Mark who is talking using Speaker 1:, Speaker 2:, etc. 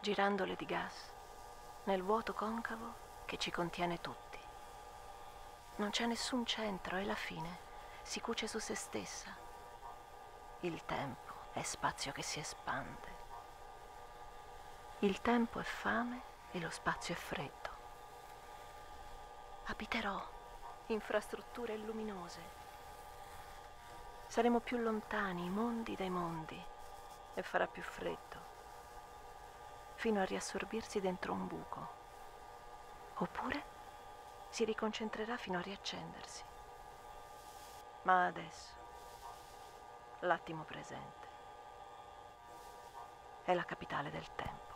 Speaker 1: girandole di gas nel vuoto concavo che ci contiene tutti. Non c'è nessun centro e la fine si cuce su se stessa. Il tempo è spazio che si espande. Il tempo è fame e lo spazio è freddo. Abiterò infrastrutture luminose. Saremo più lontani, mondi dai mondi, e farà più freddo, fino a riassorbirsi dentro un buco. Oppure si riconcentrerà fino a riaccendersi. Ma adesso, l'attimo presente è la capitale del tempo.